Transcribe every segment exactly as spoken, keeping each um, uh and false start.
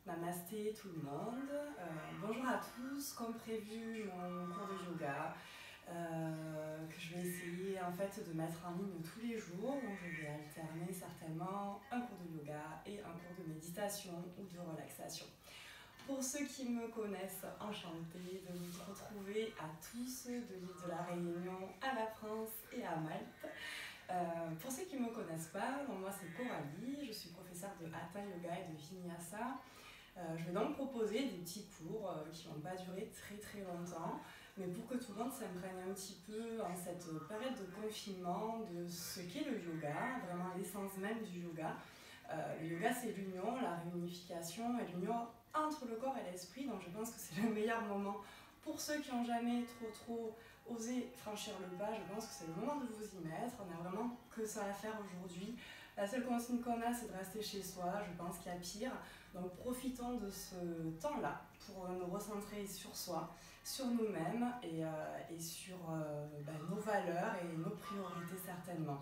Namasté tout le monde, euh, bonjour à tous, comme prévu mon cours de yoga euh, que je vais essayer en fait de mettre en ligne tous les jours, donc je vais alterner certainement un cours de yoga et un cours de méditation ou de relaxation. Pour ceux qui me connaissent, enchantée de vous retrouver à tous de l'île de la Réunion, à la France et à Malte. Euh, pour ceux qui ne me connaissent pas, donc moi c'est Coralie, je suis professeure de Hatha Yoga et de Vinyasa. Euh, je vais donc proposer des petits cours euh, qui ne vont pas durer très très longtemps, mais pour que tout le monde s'imprègne un petit peu en cette période de confinement de ce qu'est le yoga, vraiment l'essence même du yoga. Euh, le yoga c'est l'union, la réunification et l'union entre le corps et l'esprit, donc je pense que c'est le meilleur moment pour ceux qui n'ont jamais trop trop osé franchir le pas. Je pense que c'est le moment de vous y mettre, on n'a vraiment que ça à faire aujourd'hui. La seule consigne qu'on a, c'est de rester chez soi, je pense qu'il y a pire. Donc profitons de ce temps-là pour nous recentrer sur soi, sur nous-mêmes et, euh, et sur euh, ben, nos valeurs et nos priorités certainement.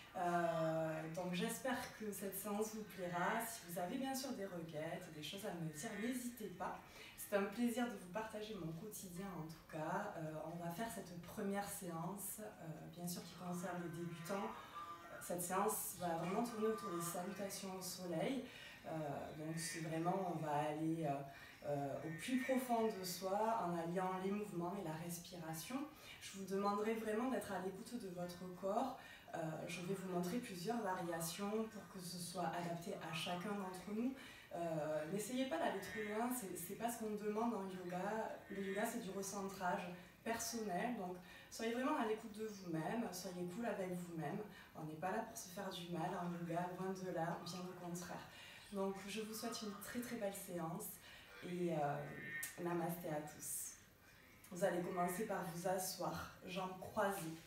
Euh, donc j'espère que cette séance vous plaira. Si vous avez bien sûr des requêtes, des choses à me dire, n'hésitez pas. C'est un plaisir de vous partager mon quotidien en tout cas. Euh, on va faire cette première séance, euh, bien sûr qui concerne les débutants. Cette séance va vraiment tourner autour des salutations au soleil. Euh, donc c'est vraiment, on va aller euh, euh, au plus profond de soi en alliant les mouvements et la respiration. Je vous demanderai vraiment d'être à l'écoute de votre corps. Euh, je vais vous montrer plusieurs variations pour que ce soit adapté à chacun d'entre nous. Euh, N'essayez pas d'aller trop loin, c'est pas ce qu'on demande en yoga. Le yoga c'est du recentrage personnel, donc soyez vraiment à l'écoute de vous-même, soyez cool avec vous-même. On n'est pas là pour se faire du mal en yoga, loin de là, bien au contraire. Donc je vous souhaite une très très belle séance et euh, namasté à tous. Vous allez commencer par vous asseoir, jambes croisées.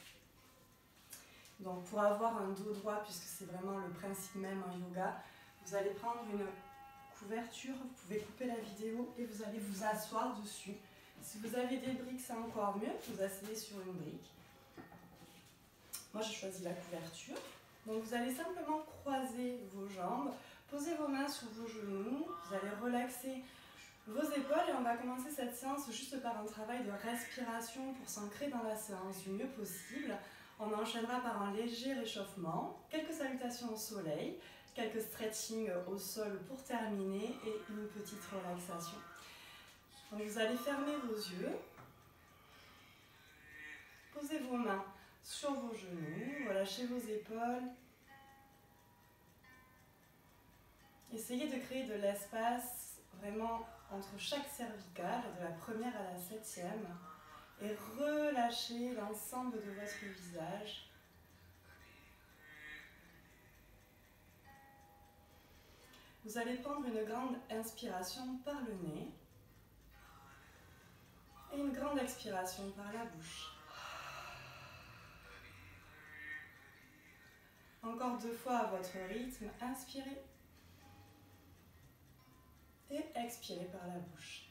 Donc pour avoir un dos droit, puisque c'est vraiment le principe même en yoga, vous allez prendre une couverture, vous pouvez couper la vidéo et vous allez vous asseoir dessus. Si vous avez des briques, c'est encore mieux, vous asseyez sur une brique. Moi j'ai choisi la couverture. Donc vous allez simplement croiser vos jambes, poser vos mains sur vos genoux, vous allez relaxer vos épaules et on va commencer cette séance juste par un travail de respiration pour s'ancrer dans la séance du mieux possible. On enchaînera par un léger réchauffement, quelques salutations au soleil, quelques stretching au sol pour terminer et une petite relaxation. Donc vous allez fermer vos yeux, posez vos mains sur vos genoux, relâchez vos épaules. Essayez de créer de l'espace vraiment entre chaque cervicale, de la première à la septième. Et relâchez l'ensemble de votre visage. Vous allez prendre une grande inspiration par le nez et une grande expiration par la bouche. Encore deux fois à votre rythme, inspirez et expirez par la bouche.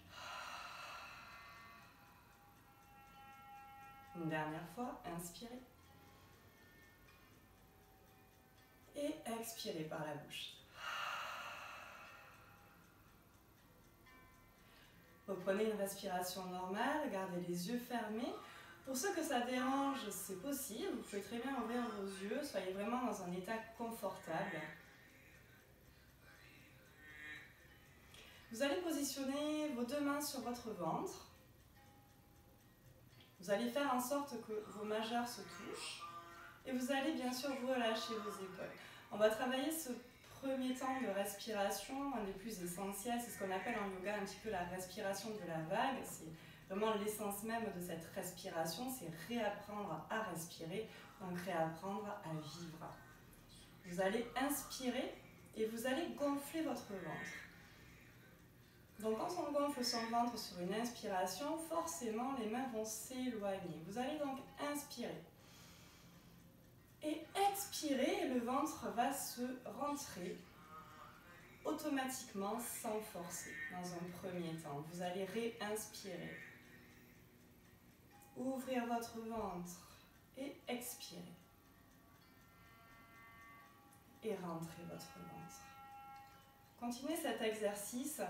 Une dernière fois, inspirez et expirez par la bouche. Reprenez une respiration normale, gardez les yeux fermés. Pour ceux que ça dérange, c'est possible, vous pouvez très bien ouvrir vos yeux, soyez vraiment dans un état confortable. Vous allez positionner vos deux mains sur votre ventre. Vous allez faire en sorte que vos majeurs se touchent et vous allez bien sûr relâcher vos épaules. On va travailler ce premier temps de respiration, un des plus essentiels, c'est ce qu'on appelle en yoga un petit peu la respiration de la vague. C'est vraiment l'essence même de cette respiration, c'est réapprendre à respirer, donc réapprendre à vivre. Vous allez inspirer et vous allez gonfler votre ventre. Donc quand on gonfle son ventre sur une inspiration, forcément les mains vont s'éloigner. Vous allez donc inspirer. Et expirer, le ventre va se rentrer automatiquement sans forcer dans un premier temps. Vous allez réinspirer. Ouvrir votre ventre et expirer. Et rentrer votre ventre. continuez cet exercice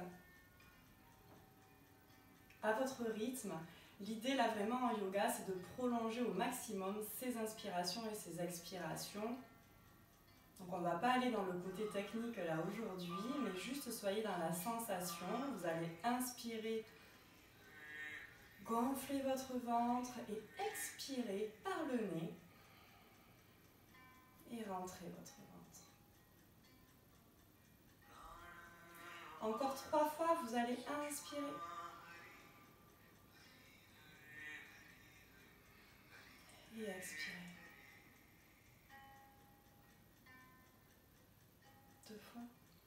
à votre rythme. L'idée là vraiment en yoga, c'est de prolonger au maximum ses inspirations et ses expirations. Donc on ne va pas aller dans le côté technique là aujourd'hui, mais juste soyez dans la sensation. Vous allez inspirer, gonfler votre ventre et expirer par le nez et rentrer votre ventre. Encore trois fois, vous allez inspirer. Et expirer. Deux fois.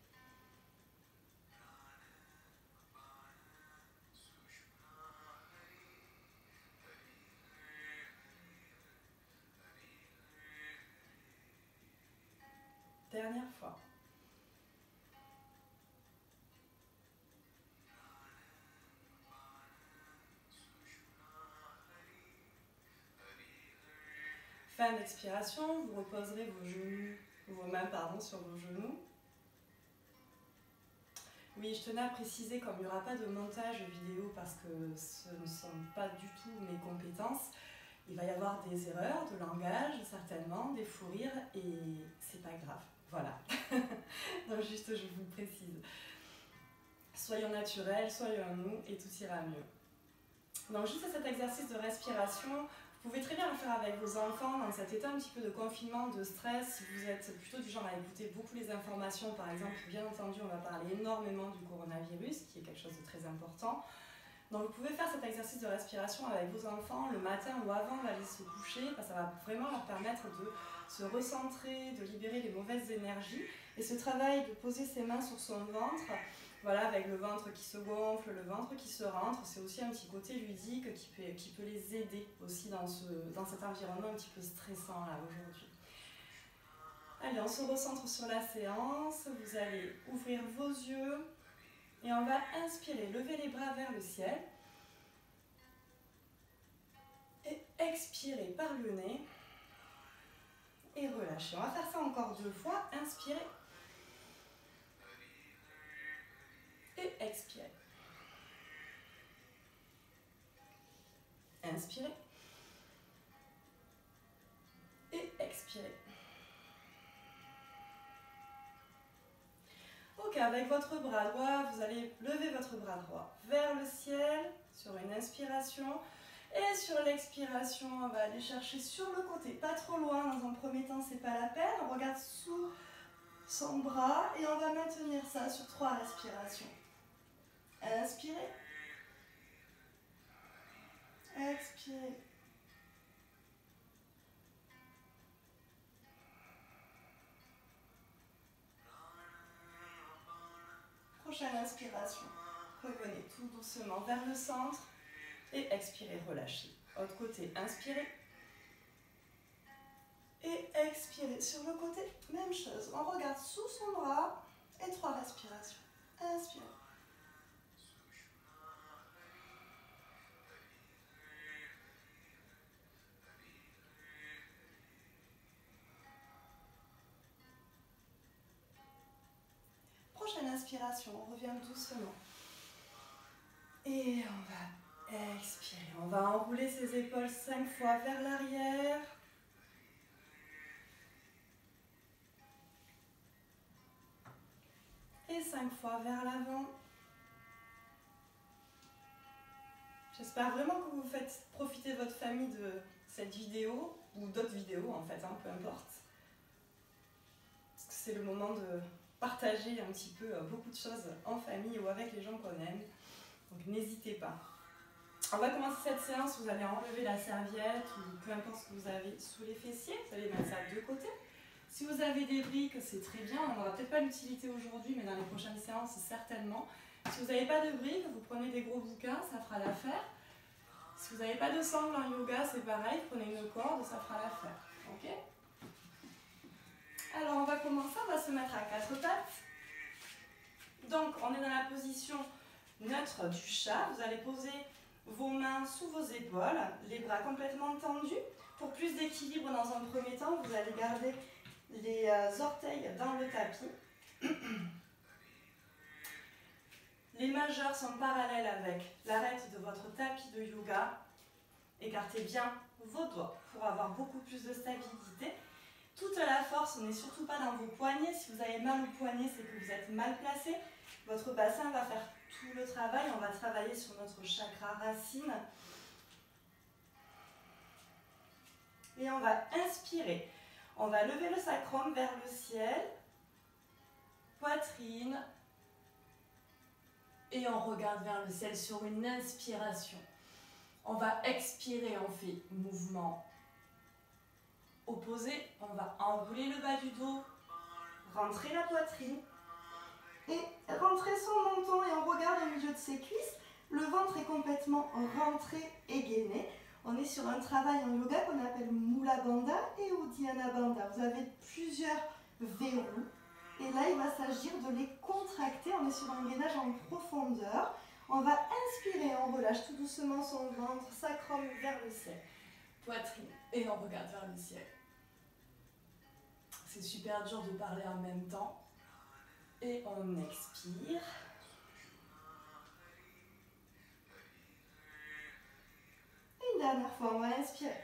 Dernière fois. Fin d'expiration, vous reposerez vos genoux, vos mains pardon, sur vos genoux. Oui, je tenais à préciser, comme il n'y aura pas de montage vidéo parce que ce ne sont pas du tout mes compétences, il va y avoir des erreurs de langage, certainement, des fous rires, et c'est pas grave. Voilà. Donc juste, je vous précise. Soyons naturels, soyons nous, et tout ira mieux. Donc juste cet exercice de respiration, vous pouvez très bien le faire avec vos enfants dans cet état un petit peu de confinement, de stress. Si vous êtes plutôt du genre à écouter beaucoup les informations, par exemple, bien entendu, on va parler énormément du coronavirus, qui est quelque chose de très important. Donc vous pouvez faire cet exercice de respiration avec vos enfants le matin ou avant d'aller se coucher, parce que ça va vraiment leur permettre de se recentrer, de libérer les mauvaises énergies. Et ce travail de poser ses mains sur son ventre, voilà, avec le ventre qui se gonfle, le ventre qui se rentre, c'est aussi un petit côté ludique qui peut, qui peut les aider aussi dans, ce, dans cet environnement un petit peu stressant là aujourd'hui. Allez, on se recentre sur la séance, vous allez ouvrir vos yeux et on va inspirer, lever les bras vers le ciel et expirer par le nez et relâcher. On va faire ça encore deux fois, inspirer et expirer. Inspirez et expirez. Ok, avec votre bras droit, vous allez lever votre bras droit vers le ciel sur une inspiration. Et sur l'expiration, on va aller chercher sur le côté, pas trop loin. Dans un premier temps, c'est pas la peine. On regarde sous son bras et on va maintenir ça sur trois respirations. Inspirez. Expirez. Prochaine inspiration. Revenez tout doucement vers le centre et expirez, relâchez. Autre côté, inspirez. Et expirez. Sur le côté, même chose. On regarde sous son bras et trois respirations. Inspirez. Prochaine inspiration, on revient doucement. Et on va expirer. On va enrouler ses épaules cinq fois vers l'arrière. Et cinq fois vers l'avant. J'espère vraiment que vous faites profiter votre famille de cette vidéo, ou d'autres vidéos en fait, hein, peu importe. Parce que c'est le moment de partager un petit peu beaucoup de choses en famille ou avec les gens qu'on aime. Donc n'hésitez pas. On va commencer cette séance, vous allez enlever la serviette ou peu importe ce que vous avez sous les fessiers, vous allez mettre ça de côté. Si vous avez des briques, c'est très bien, on n'aura peut-être pas l'utilité aujourd'hui, mais dans les prochaines séances, certainement. Si vous n'avez pas de briques, vous prenez des gros bouquins, ça fera l'affaire. Si vous n'avez pas de sangle en yoga, c'est pareil, prenez une corde, ça fera l'affaire. Ok ? Alors on va commencer, on va se mettre à quatre pattes. Donc on est dans la position neutre du chat, vous allez poser vos mains sous vos épaules, les bras complètement tendus. Pour plus d'équilibre dans un premier temps, vous allez garder les orteils dans le tapis. Les majeurs sont parallèles avec l'arête de votre tapis de yoga. Écartez bien vos doigts pour avoir beaucoup plus de stabilité. Toute la force, on n'est surtout pas dans vos poignets. Si vous avez mal aux poignets, c'est que vous êtes mal placé. Votre bassin va faire tout le travail. On va travailler sur notre chakra racine. Et on va inspirer. On va lever le sacrum vers le ciel. Poitrine. Et on regarde vers le ciel sur une inspiration. On va expirer, on fait mouvement opposé. On va enrouler le bas du dos, rentrer la poitrine et rentrer son menton. Et on regarde au milieu de ses cuisses. Le ventre est complètement rentré et gainé. On est sur un travail en yoga qu'on appelle Mula Bandha et Uddiyana Bandha. Vous avez plusieurs verrous. Et là, il va s'agir de les contracter. On est sur un gainage en profondeur. On va inspirer, on relâche tout doucement son ventre, sacrum vers le ciel. Poitrine, et on regarde vers le ciel. C'est super dur de parler en même temps. Et on expire. Une dernière fois, on va inspirer.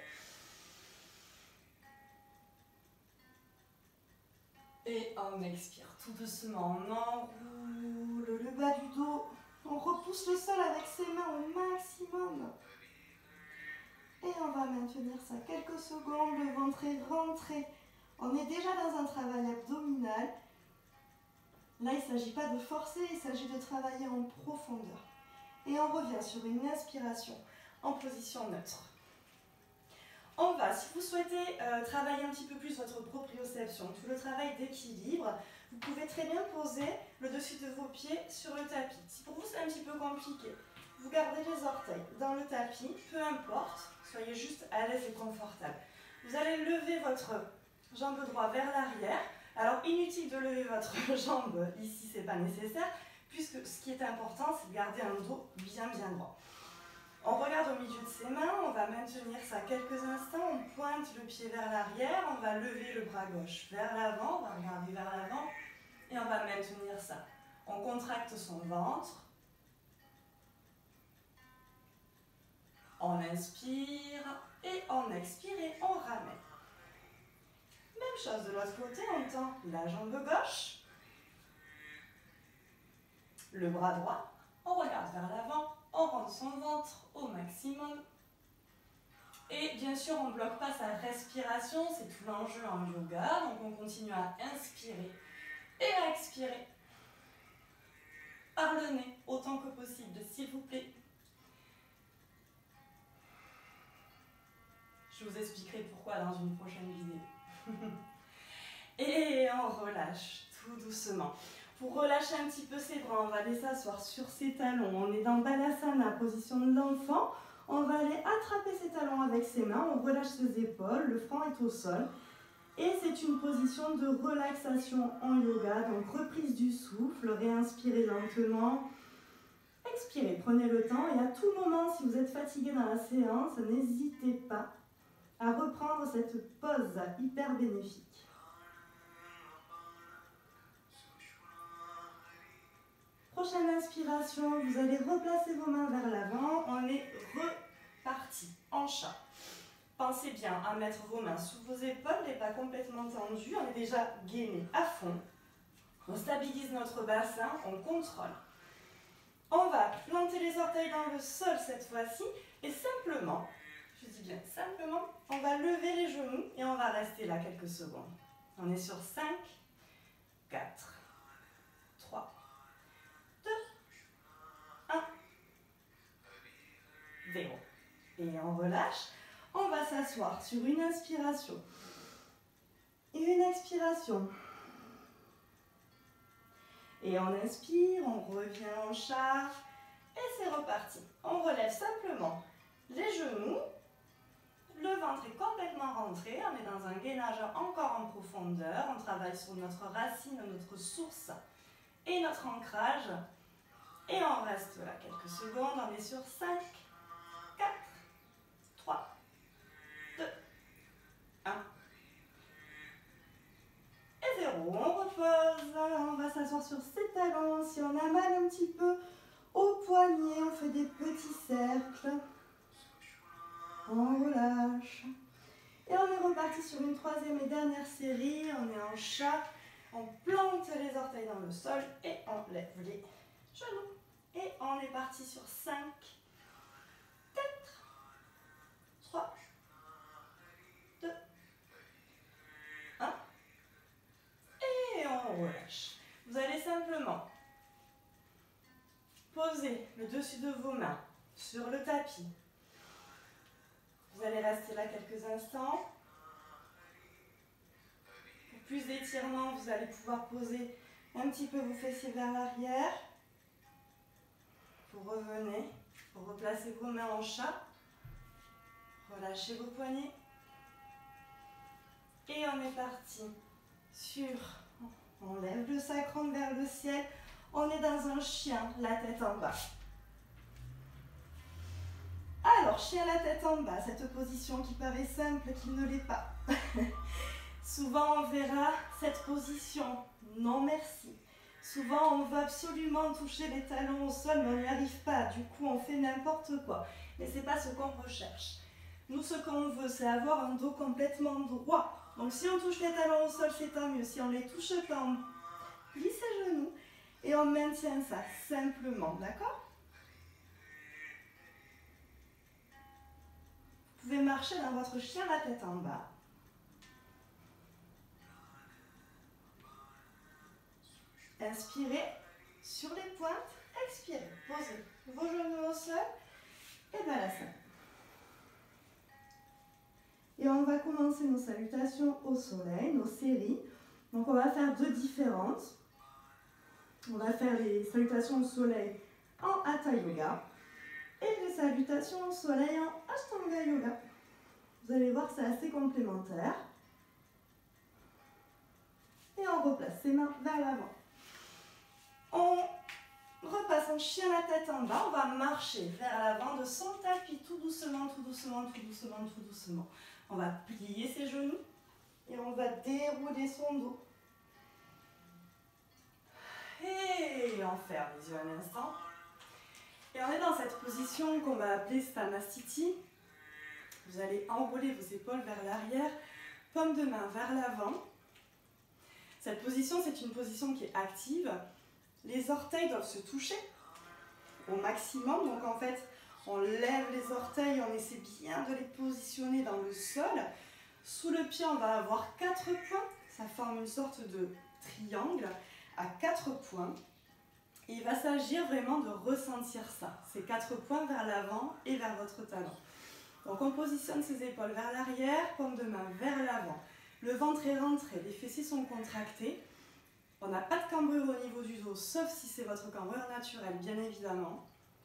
Et on expire tout doucement. On enroule le bas du dos. On repousse le sol avec ses mains au maximum. Et on va maintenir ça quelques secondes. Le ventre est rentré. On est déjà dans un travail abdominal. Là, il ne s'agit pas de forcer, il s'agit de travailler en profondeur. Et on revient sur une inspiration en position neutre. On va, si vous souhaitez euh, travailler un petit peu plus votre proprioception, tout le travail d'équilibre, vous pouvez très bien poser le dessus de vos pieds sur le tapis. Si pour vous c'est un petit peu compliqué, vous gardez les orteils dans le tapis, peu importe, soyez juste à l'aise et confortable. Vous allez lever votre jambe droite vers l'arrière. Alors inutile de lever votre jambe ici, c'est pas nécessaire, puisque ce qui est important, c'est de garder un dos bien bien droit. On regarde au milieu de ses mains, on va maintenir ça quelques instants, on pointe le pied vers l'arrière, on va lever le bras gauche vers l'avant, on va regarder vers l'avant et on va maintenir ça. On contracte son ventre, on inspire et on expire et on ramène. Même chose de l'autre côté, on tend la jambe gauche, le bras droit, on regarde vers l'avant, on rentre son ventre au maximum. Et bien sûr, on ne bloque pas sa respiration, c'est tout l'enjeu en yoga. Donc on continue à inspirer et à expirer par le nez, autant que possible, s'il vous plaît. Je vous expliquerai pourquoi dans une prochaine vidéo. Et on relâche tout doucement. Pour relâcher un petit peu ses bras, on va aller s'asseoir sur ses talons. On est dans Balasana, position de l'enfant. On va aller attraper ses talons avec ses mains. On relâche ses épaules, le front est au sol. Et c'est une position de relaxation en yoga. Donc reprise du souffle, réinspirez lentement. Expirez, prenez le temps. Et à tout moment, si vous êtes fatigué dans la séance, n'hésitez pas à reprendre cette pause hyper bénéfique. Prochaine inspiration, vous allez replacer vos mains vers l'avant. On est reparti en chat. Pensez bien à mettre vos mains sous vos épaules, les pas complètement tendus. On est déjà gainé à fond. On stabilise notre bassin, on contrôle. On va planter les orteils dans le sol cette fois-ci et simplement, je dis bien simplement, on va lever les genoux et on va rester là quelques secondes. On est sur cinq, quatre, trois, deux, un, zéro. Et on relâche. On va s'asseoir sur une inspiration et une expiration. Et on inspire, on revient en chat et c'est reparti. On relève simplement les genoux, le ventre est complètement rentré, on est dans un gainage encore en profondeur, on travaille sur notre racine, notre source et notre ancrage. Et on reste là quelques secondes, on est sur cinq, quatre, trois, deux, un et zéro. On repose, on va s'asseoir sur ses talons. Si on a mal un petit peu troisième et dernière série, on est en chat, on plante les orteils dans le sol et on lève les genoux. Et on est parti sur cinq, quatre, trois, deux, un. Et on relâche. Vous allez simplement poser le dessus de vos mains sur le tapis. Vous allez rester là quelques instants. Pour plus d'étirement, vous allez pouvoir poser un petit peu vos fessiers vers l'arrière. Vous revenez, vous replacez vos mains en chat. Relâchez vos poignets. Et on est parti sur... On lève le sacrum vers le ciel. On est dans un chien, la tête en bas. Alors, chien la tête en bas, cette position qui paraît simple, qui ne l'est pas. Souvent, on verra cette position, non merci. Souvent, on veut absolument toucher les talons au sol, mais on n'y arrive pas. Du coup, on fait n'importe quoi. Mais ce n'est pas ce qu'on recherche. Nous, ce qu'on veut, c'est avoir un dos complètement droit. Donc, si on touche les talons au sol, c'est tant mieux. Si on ne les touche pas, on glisse les genoux et on maintient ça simplement, d'accord ? Vous pouvez marcher dans votre chien la tête en bas. Inspirez sur les pointes, expirez. Posez vos genoux au sol et balasana. Et on va commencer nos salutations au soleil, nos séries. Donc on va faire deux différentes. On va faire les salutations au soleil en Hatha Yoga et les salutations au soleil en Ashtanga Yoga. Vous allez voir que c'est assez complémentaire. Et on replace ses mains vers l'avant. On repasse en chien la tête en bas. On va marcher vers l'avant de son tapis tout doucement, tout doucement, tout doucement, tout doucement. On va plier ses genoux et on va dérouler son dos. Et on ferme les yeux un instant. Et on est dans cette position qu'on va appeler Sthana-sthiti. Vous allez enrouler vos épaules vers l'arrière, paume de main vers l'avant. Cette position, c'est une position qui est active. Les orteils doivent se toucher au maximum. Donc en fait, on lève les orteils, on essaie bien de les positionner dans le sol. Sous le pied, on va avoir quatre points. Ça forme une sorte de triangle à quatre points. Et il va s'agir vraiment de ressentir ça, ces quatre points vers l'avant et vers votre talon. Donc on positionne ses épaules vers l'arrière, paume de main vers l'avant. Le ventre est rentré, les fessiers sont contractés. On n'a pas de cambrure au niveau du dos, sauf si c'est votre cambrure naturelle, bien évidemment.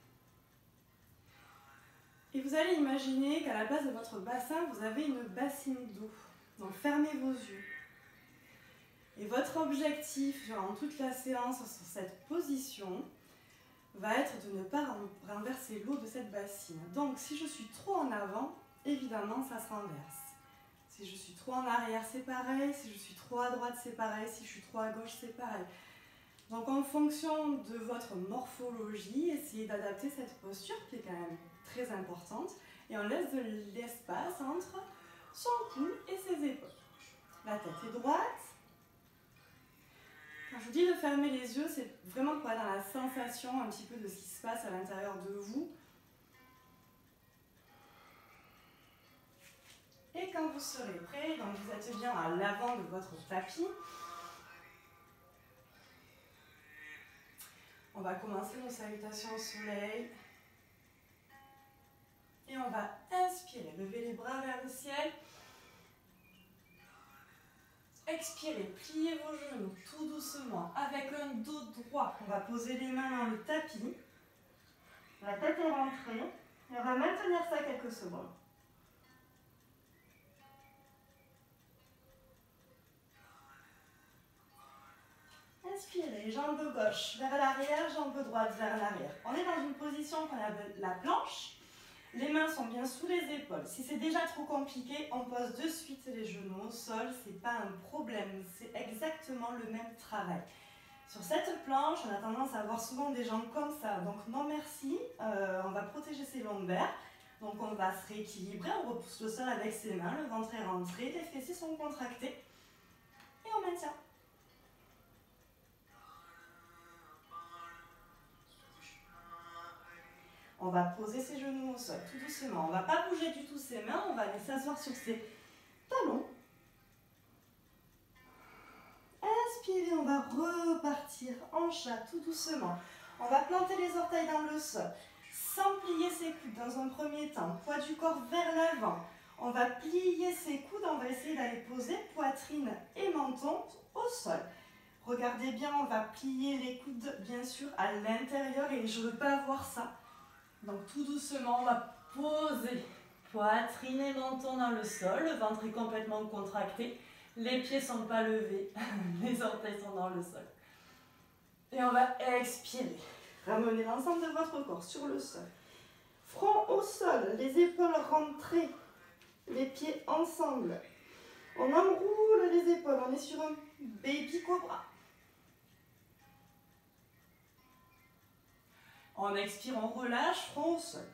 Et vous allez imaginer qu'à la base de votre bassin, vous avez une bassine d'eau. Donc fermez vos yeux. Et votre objectif durant toute la séance sur cette position va être de ne pas renverser l'eau de cette bassine. Donc si je suis trop en avant, évidemment ça se renverse. Si je suis trop en arrière, c'est pareil. Si je suis trop à droite, c'est pareil. Si je suis trop à gauche, c'est pareil. Donc en fonction de votre morphologie, essayez d'adapter cette posture qui est quand même très importante. Et on laisse de l'espace entre son cou et ses épaules. La tête est droite. Quand je vous dis de fermer les yeux, c'est vraiment pour être dans la sensation un petit peu de ce qui se passe à l'intérieur de vous. Et quand vous serez prêt, donc vous êtes bien à l'avant de votre tapis, on va commencer nos salutations au soleil. Et on va inspirer, lever les bras vers le ciel. Expirez, pliez vos genoux tout doucement avec un dos droit. On va poser les mains dans le tapis. La tête est rentrée. Et on va maintenir ça quelques secondes. Inspirez, jambe gauche vers l'arrière, jambe droite vers l'arrière. On est dans une position qu'on appelle la planche. Les mains sont bien sous les épaules. Si c'est déjà trop compliqué, on pose de suite les genoux au sol. Ce n'est pas un problème, c'est exactement le même travail. Sur cette planche, on a tendance à avoir souvent des jambes comme ça. Donc non merci, euh, on va protéger ses lombaires. Donc on va se rééquilibrer, on repousse le sol avec ses mains, le ventre est rentré, les fessiers sont contractés. Et on maintient. On va poser ses genoux au sol, tout doucement. On ne va pas bouger du tout ses mains, on va aller s'asseoir sur ses talons. Inspirez, on va repartir en chat, tout doucement. On va planter les orteils dans le sol, sans plier ses coudes dans un premier temps. Poids du corps vers l'avant. On va plier ses coudes, on va essayer d'aller poser poitrine et menton au sol. Regardez bien, on va plier les coudes, bien sûr, à l'intérieur et je ne veux pas voir ça. Donc tout doucement, on va poser poitrine et menton dans le sol. Le ventre est complètement contracté. Les pieds ne sont pas levés. Les orteils sont dans le sol. Et on va expirer. Ramenez l'ensemble de votre corps sur le sol. Front au sol, les épaules rentrées. Les pieds ensemble. On enroule les épaules. On est sur un baby cobra. On expire, on relâche, front au sol.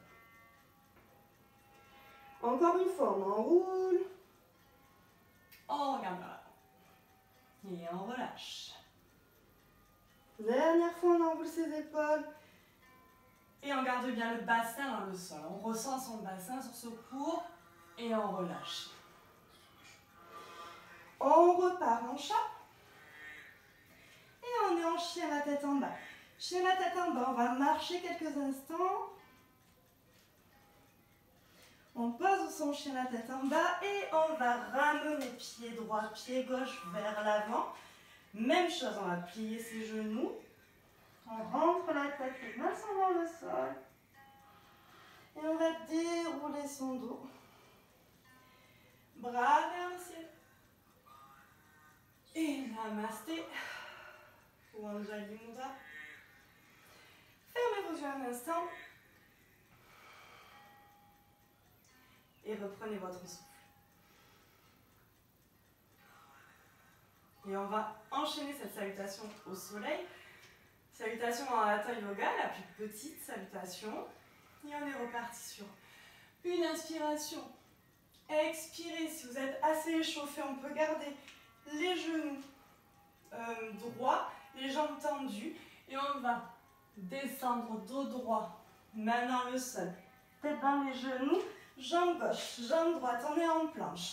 Encore une fois, on enroule. On regarde là. Et on relâche. Dernière fois, on enroule ses épaules. Et on garde bien le bassin dans le sol. On ressent son bassin sur ce cours. Et on relâche. On repart en chat. Et on est en chien la tête en bas. Chien la tête en bas, on va marcher quelques instants. On pose son chien la tête en bas et on va ramener pied droit, pied gauche vers l'avant. Même chose, on va plier ses genoux. On rentre la tête, les mains sont dans le sol. Et on va dérouler son dos. Bras vers le ciel. Et namasté. Ou Anjali Mudra. Fermez vos yeux un instant. Et reprenez votre souffle. Et on va enchaîner cette salutation au soleil. Salutation en Hatha Yoga, la plus petite salutation. Et on est reparti sur une inspiration. Expirez. Si vous êtes assez échauffé, on peut garder les genoux euh, droits, les jambes tendues. Et on va descendre dos droit, main dans le sol. Tête dans les genoux, jambe gauche, jambe droite. On est en planche.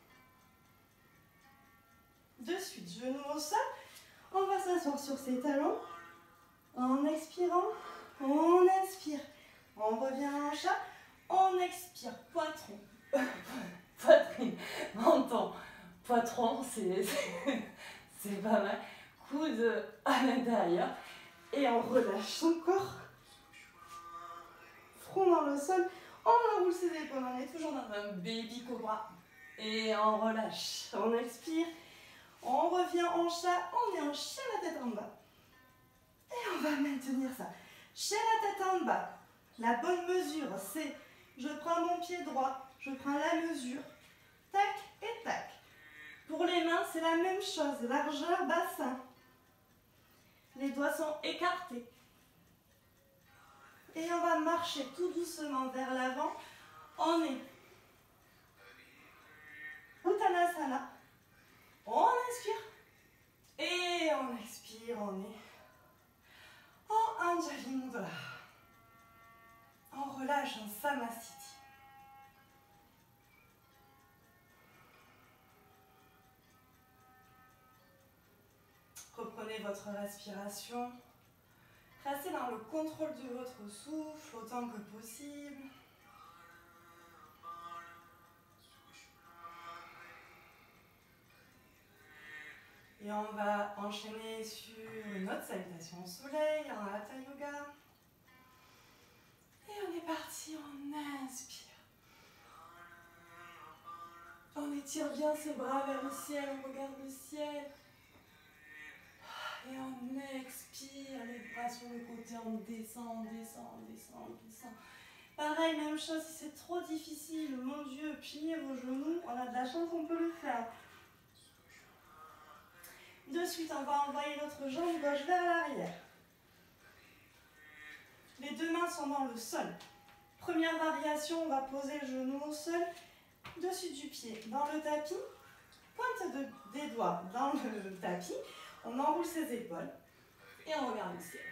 De suite, genoux au sol. On va s'asseoir sur ses talons. En expirant, on inspire. On revient en chat. On expire. Poitron. Poitrine, menton, poitron, c'est pas mal. Coude à l'intérieur. Et on relâche son corps. Front dans le sol. On enroule ses épaules. On est toujours dans un baby cobra. Et on relâche. On expire. On revient en chat. On est en chien la tête en bas. Et on va maintenir ça. Chien la tête en bas. La bonne mesure, c'est je prends mon pied droit. Je prends la mesure. Tac et tac. Pour les mains, c'est la même chose. Largeur, bassin. Les doigts sont écartés. Et on va marcher tout doucement vers l'avant. On est Uttanasana. On inspire. Et on expire. On est en Anjali Mudra. On relâche en Samasthiti. Reprenez votre respiration. Restez dans le contrôle de votre souffle autant que possible. Et on va enchaîner sur une autre salutation au soleil, en Hatha Yoga. Et on est parti, on inspire. On étire bien ses bras vers le ciel, on regarde le ciel. Et on expire, les bras sur le côté, on descend, on descend, on descend, on descend. Pareil, même chose, si c'est trop difficile, mon Dieu, pliez vos genoux, on a de la chance, on peut le faire. De suite, on va envoyer notre jambe gauche vers l'arrière. Les deux mains sont dans le sol. Premier première variation, on va poser le genou au sol, dessus du pied dans le tapis, pointe de, des doigts dans le tapis, on enroule ses épaules et on regarde le ciel.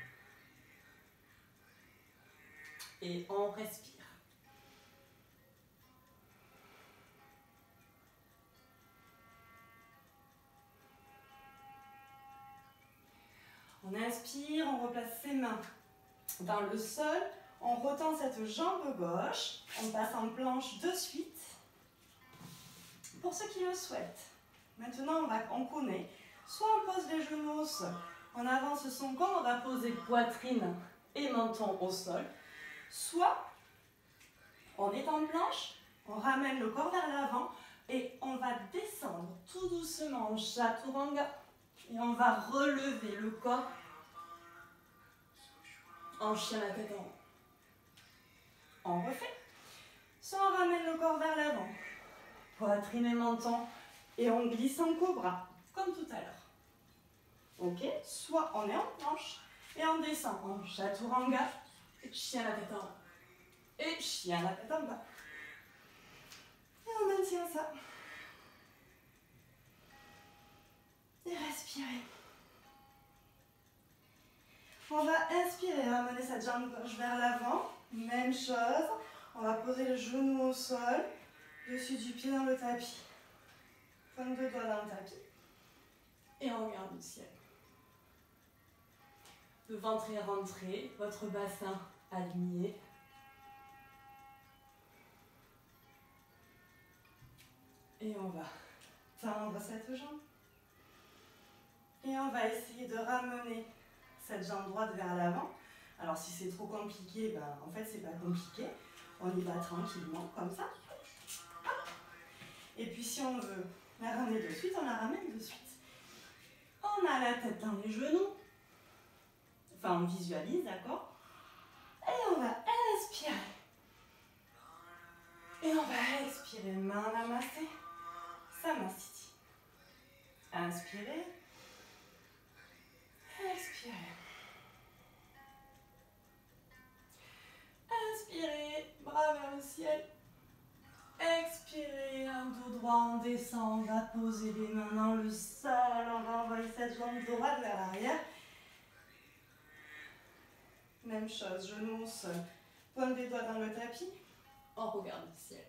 Et on respire. On inspire, on replace ses mains dans le sol, on retend cette jambe gauche, on passe en planche de suite, pour ceux qui le souhaitent. Maintenant, on, va, on connaît, soit on pose les genoux au sol, on avance son corps, on va poser poitrine et menton au sol, soit on est en planche, on ramène le corps vers l'avant et on va descendre tout doucement en chaturanga et on va relever le corps en chien la tête en haut. On refait. Soit on ramène le corps vers l'avant, poitrine et menton, et on glisse en cobra, comme tout à l'heure. Ok? Soit on est en planche et on descend en chaturanga, chien la tête en haut. Et chien la tête en bas. Et on maintient ça. Et respirez. On va inspirer, ramener cette jambe gauche vers l'avant. Même chose. On va poser le genou au sol, dessus du pied dans le tapis. Pointe de doigts dans le tapis. Et on regarde le ciel. Le ventre est rentré, votre bassin aligné. Et on va tendre cette jambe. Et on va essayer de ramener cette jambe droite vers l'avant. Alors si c'est trop compliqué, ben, en fait c'est pas compliqué. On y va tranquillement, comme ça. Hop. Et puis si on veut la ramener de suite, on la ramène de suite. On a la tête dans les genoux. Enfin on visualise, d'accord? Et on va inspirer. Et on va expirer, main namassé. Samasthiti. Inspirez. Expirez. Inspirez, bras vers le ciel. Expirez, un dos droit, on descend, on va poser les mains dans le sol, on va envoyer cette jambe droite vers l'arrière. Même chose, genou au sol, pointe des doigts dans le tapis, on regarde le ciel.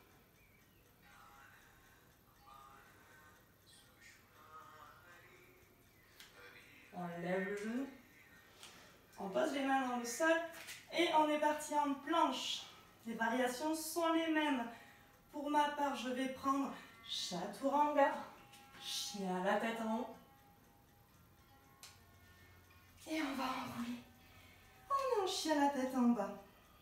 On lève le genou, on pose les mains dans le sol et on est parti en planche. Les variations sont les mêmes. Pour ma part, je vais prendre chaturanga, chien la tête en haut. Et on va enrouler. On est en chien la tête en bas.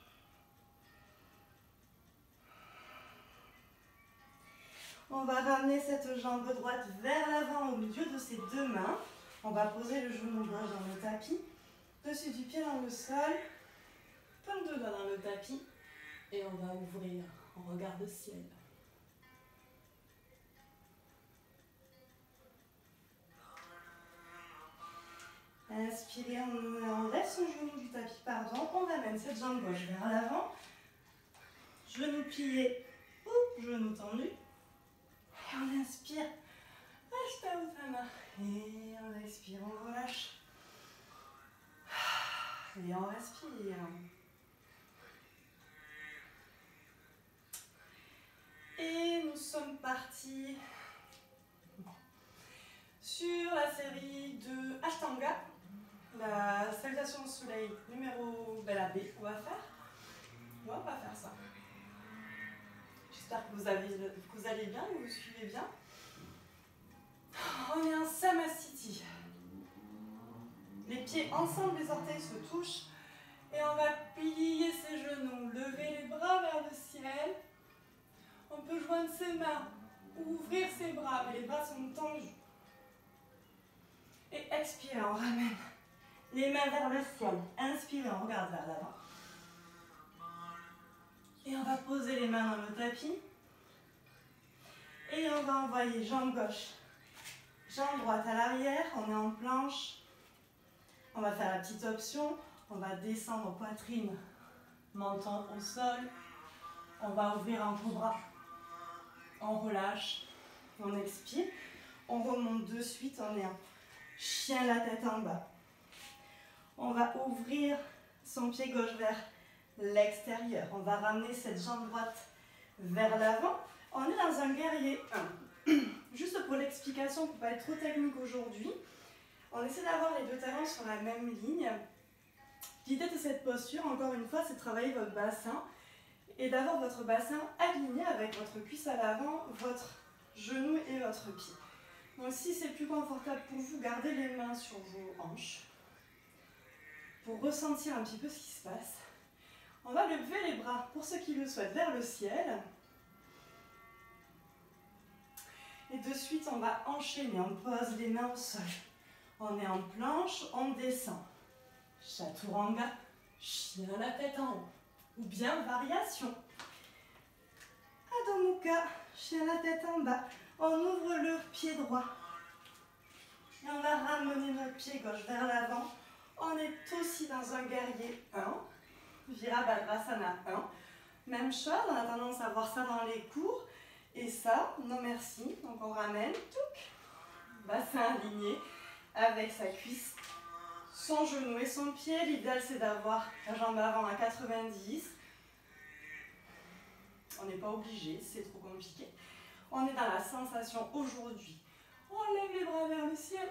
On va ramener cette jambe droite vers l'avant au milieu de ses deux mains. On va poser le genou gauche dans le tapis, dessus du pied dans le sol, pointe de doigts dans le tapis et on va ouvrir, on regarde le ciel. Inspirez, on enlève son genou du tapis, pardon, on amène cette jambe gauche vers l'avant, genou plié ou genou tendu, et on inspire. Et on expire, on relâche. Et on respire. Et nous sommes partis sur la série de Ashtanga, la salutation au soleil numéro ben, la B qu'on va faire. Ouais, on va faire ça. J'espère que vous, avez, que vous allez bien, que vous suivez bien. On est en Samasthiti. Les pieds ensemble, les orteils se touchent. Et on va plier ses genoux, lever les bras vers le ciel. On peut joindre ses mains, ouvrir ses bras, mais les bras sont tendus. Et expirez, on ramène les mains vers le ciel. Inspirez, on regarde vers l'avant. Et on va poser les mains dans le tapis. Et on va envoyer jambe gauche, jambe droite à l'arrière. On est en planche. On va faire la petite option. On va descendre poitrine, menton au sol. On va ouvrir un cobra. On relâche, on expire. On remonte de suite, on est en chien la tête en bas. On va ouvrir son pied gauche vers l'extérieur. On va ramener cette jambe droite vers l'avant. On est dans un guerrier un. Juste pour l'explication, pour ne pas être trop technique aujourd'hui, on essaie d'avoir les deux talons sur la même ligne. L'idée de cette posture, encore une fois, c'est de travailler votre bassin et d'avoir votre bassin aligné avec votre cuisse à l'avant, votre genou et votre pied. Donc si c'est plus confortable pour vous, gardez les mains sur vos hanches pour ressentir un petit peu ce qui se passe. On va lever les bras, pour ceux qui le souhaitent, vers le ciel. Et de suite, on va enchaîner. On pose les mains au sol. On est en planche, on descend. Chaturanga, chien la tête en haut. Ou bien variation. Adho Mukha, chien la tête en bas. On ouvre le pied droit. Et on va ramener notre pied gauche vers l'avant. On est aussi dans un guerrier un. Virabhadrasana un. Même chose, on a tendance à voir ça dans les cours. Et ça, non merci. Donc on ramène, touc, bassin aligné avec sa cuisse, son genou et son pied. L'idéal c'est d'avoir la jambe avant à quatre-vingt-dix. On n'est pas obligé, c'est trop compliqué. On est dans la sensation aujourd'hui. On lève les bras vers le ciel.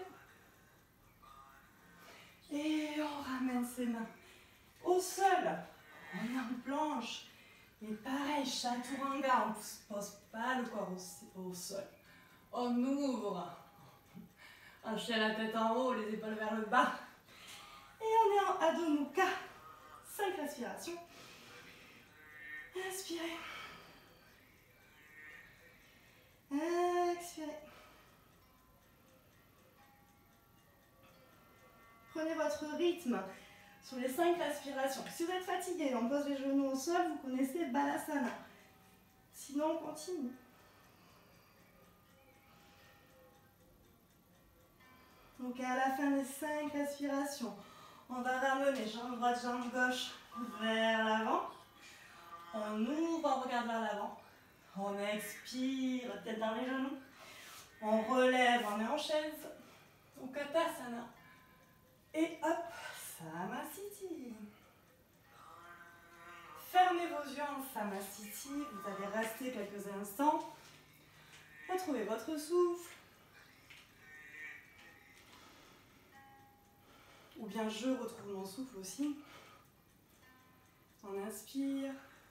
Et on ramène ses mains au sol. On est en planche. Et pareil, chaturanga, on ne pose pas le corps au, au sol. On ouvre. On chien la tête en haut, les épaules vers le bas. Et on est en Adho Mukha. cinq respirations. Inspirez. Expirez. Prenez votre rythme sur les cinq respirations. Si vous êtes fatigué, on pose les genoux au sol, vous connaissez Balasana. Sinon, on continue. Donc à la fin des cinq respirations, on va ramener jambe droite, jambe gauche vers l'avant. On ouvre, on regarde vers l'avant. On expire, tête dans les genoux. On relève, on est en chaise. Ou Katasana. Et hop, Samasthiti. Fermez vos yeux en Samasthiti. Vous allez rester quelques instants. Retrouvez votre souffle. Ou bien je retrouve mon souffle aussi. On inspire.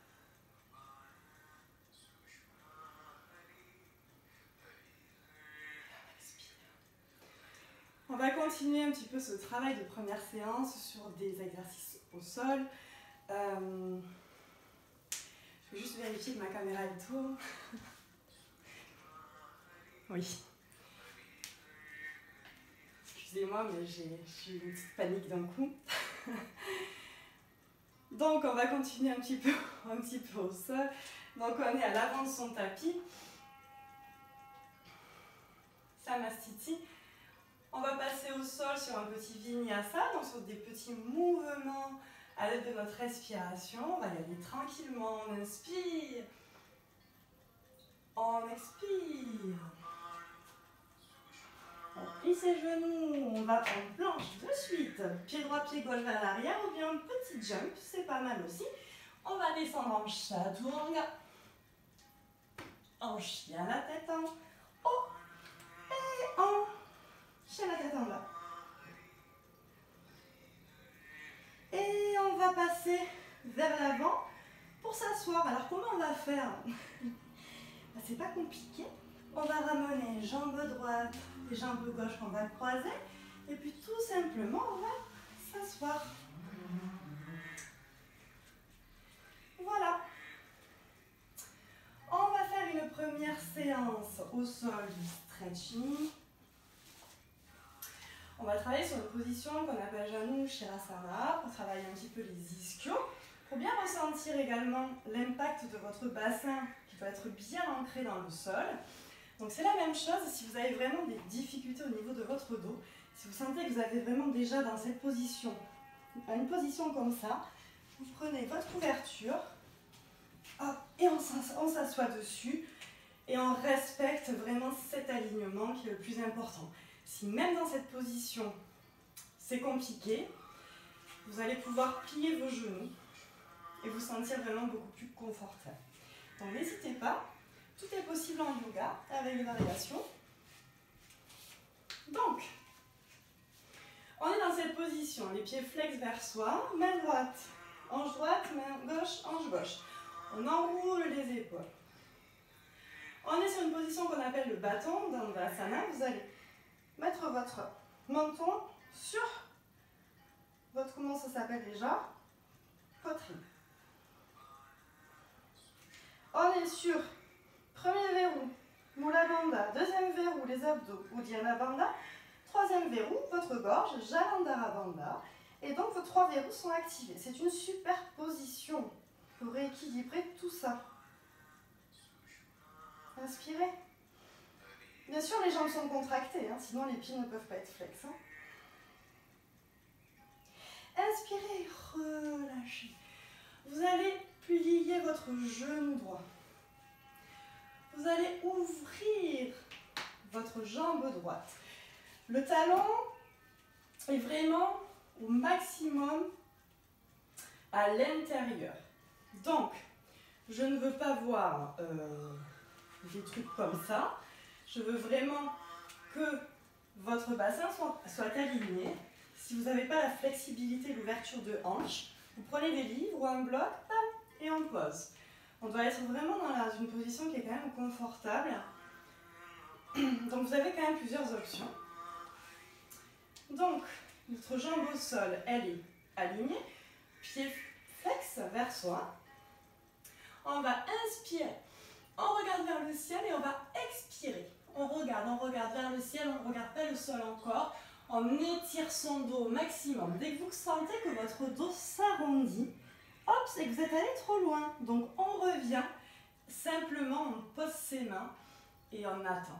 On va continuer un petit peu ce travail de première séance sur des exercices au sol. Euh, je vais juste vérifier que ma caméra elle tourne. Oui. Excusez-moi, mais j'ai eu une petite panique d'un coup. Donc on va continuer un petit peu, un petit peu au sol. Donc on est à l'avant de son tapis. Samasthiti. On va passer au sol sur un petit vinyasa, donc sur des petits mouvements à l'aide de notre respiration. On va y aller tranquillement. On inspire. On expire. On plie ses genoux. On va en planche de suite. Pied droit, pied gauche vers l'arrière ou bien un petit jump. C'est pas mal aussi. On va descendre en chaturanga. En chien la tête en haut. Et en chien la tête en bas. Et on va passer vers l'avant pour s'asseoir. Alors comment on va faire? C'est pas compliqué. On va ramener jambe droite et jambe gauche qu'on va croiser. Et puis tout simplement, on va s'asseoir. Voilà. On va faire une première séance au sol du stretching. On va travailler sur une position qu'on appelle Janu Shirasana pour travailler un petit peu les ischios, pour bien ressentir également l'impact de votre bassin qui doit être bien ancré dans le sol. Donc c'est la même chose si vous avez vraiment des difficultés au niveau de votre dos. Si vous sentez que vous avez vraiment déjà dans cette position, une position comme ça, Vous prenez votre couverture, hop, et on s'assoit dessus. Et on respecte vraiment cet alignement qui est le plus important. Si même dans cette position, c'est compliqué, vous allez pouvoir plier vos genoux et vous sentir vraiment beaucoup plus confortable. Donc n'hésitez pas, tout est possible en yoga avec des variations. Donc, on est dans cette position, les pieds flex vers soi, main droite, hanche droite, main gauche, hanche gauche. On enroule les épaules. On est sur une position qu'on appelle le bâton dans l'asana. Vous allez mettre votre menton sur votre, comment ça s'appelle déjà, poitrine. On est sur premier verrou, Mula Bandha, deuxième verrou, les abdos, Uddiyana Bandha, troisième verrou, votre gorge, Jalandhara Bandha. Et donc vos trois verrous sont activés. C'est une super position pour rééquilibrer tout ça. Inspirez. Bien sûr, les jambes sont contractées, hein, sinon les pieds ne peuvent pas être flex. Hein. Inspirez, relâchez. Vous allez plier votre genou droit. Vous allez ouvrir votre jambe droite. Le talon est vraiment au maximum à l'intérieur. Donc, je ne veux pas voir euh, des trucs comme ça. Je veux vraiment que votre bassin soit, soit aligné. Si vous n'avez pas la flexibilité, l'ouverture de hanche, vous prenez des livres ou un bloc et on pose. On doit être vraiment dans la, une position qui est quand même confortable. Donc vous avez quand même plusieurs options. Donc, notre jambe au sol, elle est alignée. Pied flex vers soi. On va inspirer. On regarde vers le ciel et on va expirer. On regarde, on regarde vers le ciel, on ne regarde pas le sol encore. On étire son dos au maximum. Dès que vous sentez que votre dos s'arrondit, hop, c'est que vous êtes allé trop loin. Donc on revient, simplement on pose ses mains et on attend.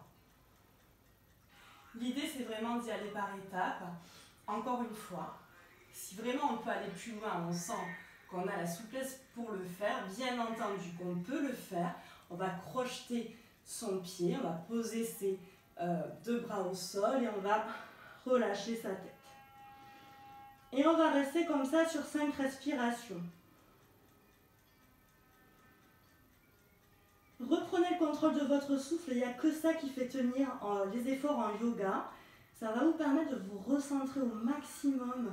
L'idée c'est vraiment d'y aller par étapes. Encore une fois, si vraiment on peut aller plus loin, on sent qu'on a la souplesse pour le faire, bien entendu qu'on peut le faire, on va crocheter son pied, on va poser ses euh, deux bras au sol et on va relâcher sa tête. Et on va rester comme ça sur cinq respirations. Reprenez le contrôle de votre souffle, il n'y a que ça qui fait tenir euh, les efforts en yoga. Ça va vous permettre de vous recentrer au maximum.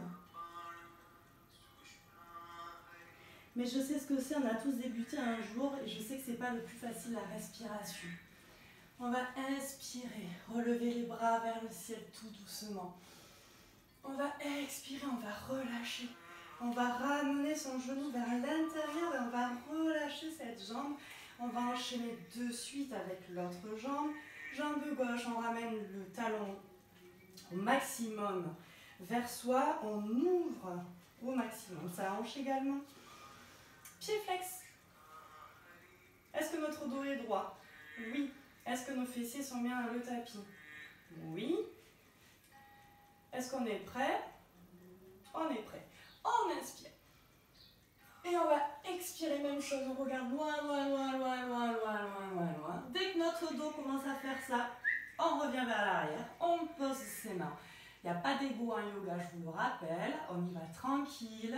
Mais je sais ce que c'est, on a tous débuté un jour et je sais que ce n'est pas le plus facile la respiration. On va inspirer, relever les bras vers le ciel tout doucement. On va expirer, on va relâcher. On va ramener son genou vers l'intérieur et on va relâcher cette jambe. On va enchaîner de suite avec l'autre jambe. Jambe gauche, on ramène le talon au maximum vers soi. On ouvre au maximum sa hanche également. Pied flex. Est-ce que notre dos est droit? Oui. Est-ce que nos fessiers sont bien dans le tapis? Oui. Est-ce qu'on est prêt? On est prêt. On inspire. Et on va expirer, même chose. On regarde loin, loin, loin, loin, loin, loin, loin, loin, loin. Dès que notre dos commence à faire ça, on revient vers l'arrière. On pose ses mains. Il n'y a pas d'ego en yoga, je vous le rappelle. On y va tranquille.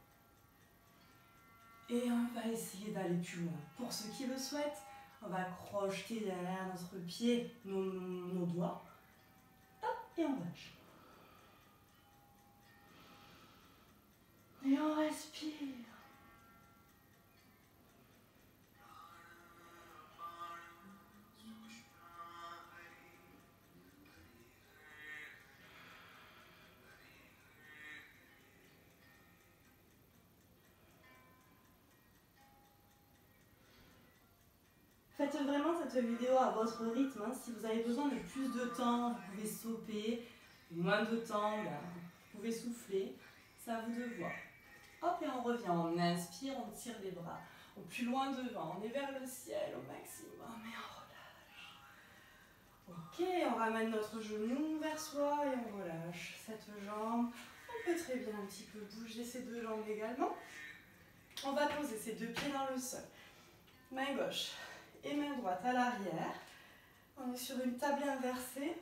Et on va essayer d'aller plus loin. Pour ceux qui le souhaitent, on va crocheter derrière notre pied, nos, nos doigts. Hop, et on lâche. Et on respire. Faites vraiment cette vidéo à votre rythme. Hein. Si vous avez besoin de plus de temps, vous pouvez stopper. Moins de temps, ben, vous pouvez souffler. C'est à vous de voir. Hop, et on revient. On inspire, on tire les bras. Au plus loin devant. On est vers le ciel au maximum. Et on relâche. Ok, on ramène notre genou vers soi et on relâche cette jambe. On peut très bien un petit peu bouger ces deux jambes également. On va poser ses deux pieds dans le sol. Main gauche et main droite à l'arrière. On est sur une table inversée.